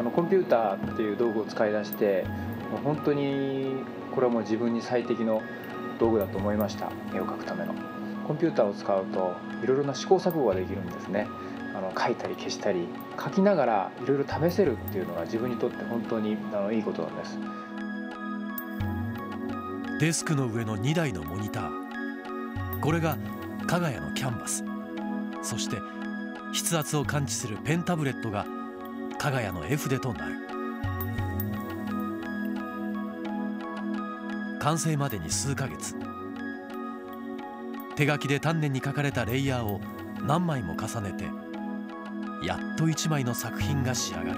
コンピューターっていう道具を使い出して、もう本当にこれはもう自分に最適の道具だと思いました。絵を描くためのコンピューターを使うといろいろな試行錯誤ができるんですね。描いたり消したり描きながらいろいろ試せるっていうのが自分にとって本当にいいことなんです。 デスクの上の2台のモニター、これが加賀屋のキャンバス。そして筆圧を感知するペンタブレットが加賀屋の絵筆となる。完成までに数ヶ月、手書きで丹念に描かれたレイヤーを何枚も重ねてやっと1枚の作品が仕上がる。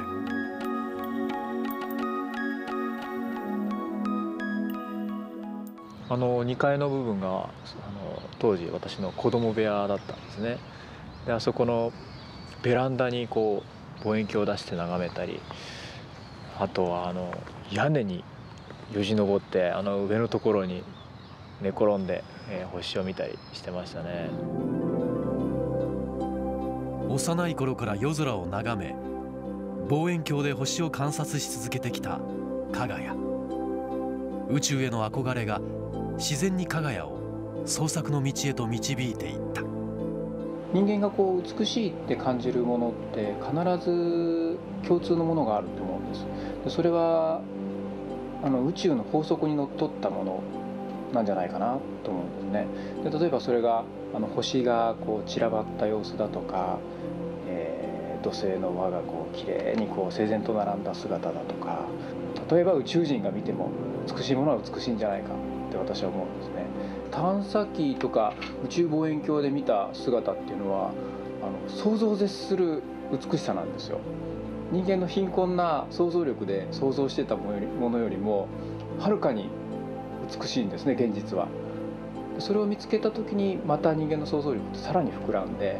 2階の部分が当時私の子供部屋だったんですね。であそこのベランダにこう望遠鏡を出して眺めたり、あとは屋根によじ登って上のところに寝転んで、星を見たりしてましたね。 幼い頃から夜空を眺め、望遠鏡で星を観察し続けてきた加賀屋。宇宙への憧れが自然に加賀屋を創作の道へと導いていった。 人間がこう美しいって感じるものって必ず共通のものがあると思うんです。でそれは宇宙の法則にのっとったものなんじゃないかなと思うんですね。で例えばそれが星がこう散らばった様子だとか、土星の輪がこうきれいにこう整然と並んだ姿だとか、例えば宇宙人が見ても美しいものは美しいんじゃないかって私は思うんですね。探査機とか宇宙望遠鏡で見た姿っていうのは想像を絶する美しさなんですよ。人間の貧困な想像力で想像してたものよりもはるかに美しいんですね、現実は。それを見つけた時にまた人間の想像力ってさらに膨らんで、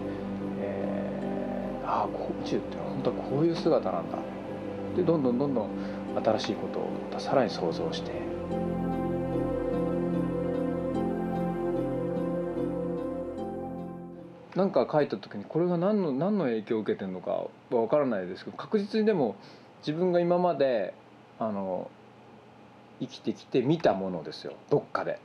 宇宙ってのは本当はこういう姿なんだ。でどんどん新しいことをまたさらに想像して、何か書いた時にこれが何の影響を受けてるのかは分からないですけど、確実にでも自分が今まで生きてきて見たものですよ、どっかで。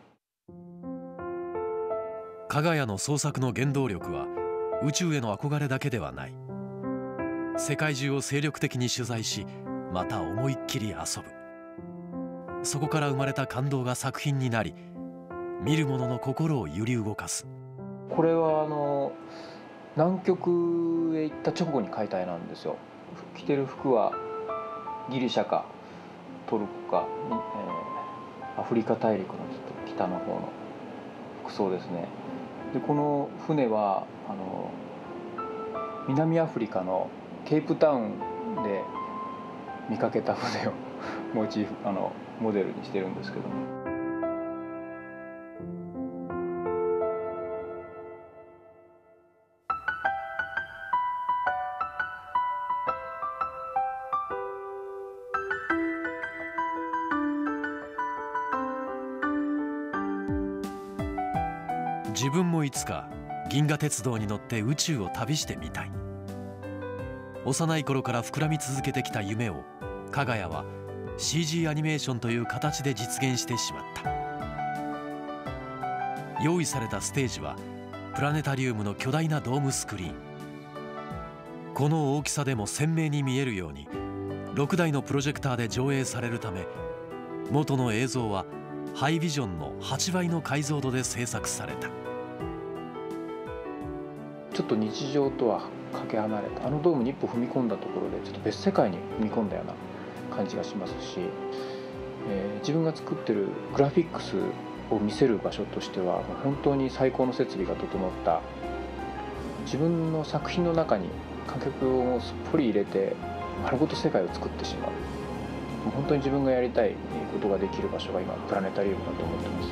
加賀屋の創作の原動力は宇宙への憧れだけではない。世界中を精力的に取材し、また思いっきり遊ぶ。そこから生まれた感動が作品になり、見る者の心を揺り動かす。 これは南極へ行った直後に描いた絵なんですよ。着てる服はギリシャかトルコか、アフリカ大陸のちょっと北の方の服装ですね。でこの船は南アフリカのケープタウンで見かけた船をモチーフモデルにしてるんですけども。 自分もいつか銀河鉄道に乗って宇宙を旅してみたい。幼い頃から膨らみ続けてきた夢を加賀屋は CG アニメーションという形で実現してしまった。用意されたステージはプラネタリウムの巨大なドームスクリーン。この大きさでも鮮明に見えるように6台のプロジェクターで上映されるため、元の映像はハイビジョンの8倍の解像度で制作された。 ちょっと日常とはかけ離れたドームに一歩踏み込んだところでちょっと別世界に踏み込んだような感じがしますし、自分が作ってるグラフィックスを見せる場所としては本当に最高の設備が整った、自分の作品の中に観客をすっぽり入れて丸ごと世界を作ってしまう、本当に自分がやりたいことができる場所が今プラネタリウムだと思ってます。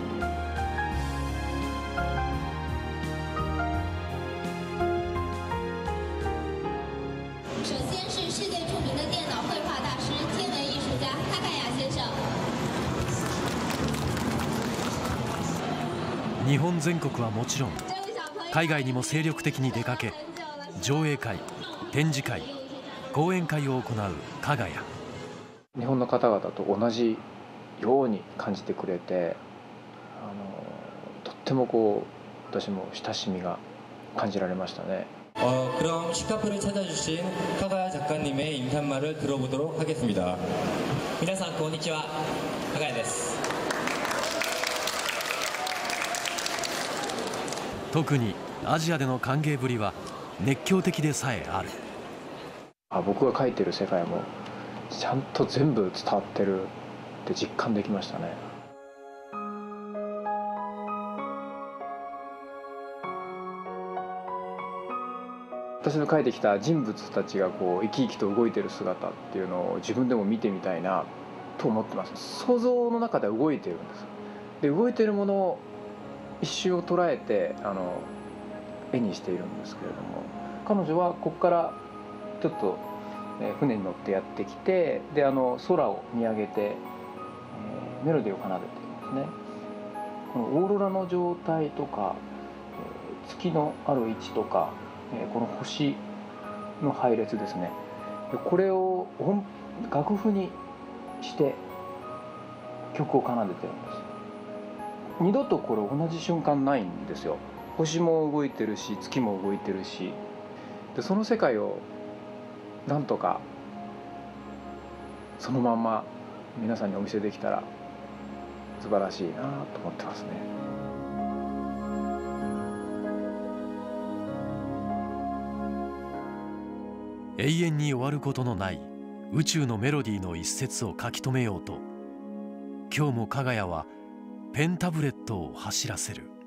日本全国はもちろん海外にも精力的に出かけ、上映会、展示会、 講演会を行う加賀谷。 日本の方々と同じように感じてくれて、とっても私も親しみが感じられましたね。 그럼 시카프를 찾아주신 카가야 작가님의 인사말을 들어보도록 하겠습니다. 皆さんこんにちは、加賀谷です。 特にアジアでの歓迎ぶりは熱狂的でさえある。 僕が描いてる世界もちゃんと全部伝わってるって実感できましたね。私の描いてきた人物たちが生き生きと動いてる姿っていうのを自分でも見てみたいなと思ってます。想像の中で動いてるんです。で動いてるものを一瞬を捉えて絵にしているんですけれども、彼女はここからちょっと船に乗ってやってきて、で空を見上げてメロディーを奏でていますね。このオーロラの状態とか月のある位置とかこの星の配列ですね、これを楽譜にして曲を奏でてるんです。二度とこれ同じ瞬間ないんですよ。星も動いてるし月も動いてるし、でその世界をなんとかそのまんま皆さんにお見せできたら素晴らしいなと思ってますね。 永遠に終わることのない宇宙のメロディーの一節を書き留めようと、今日も加賀谷はペンタブレットを走らせる。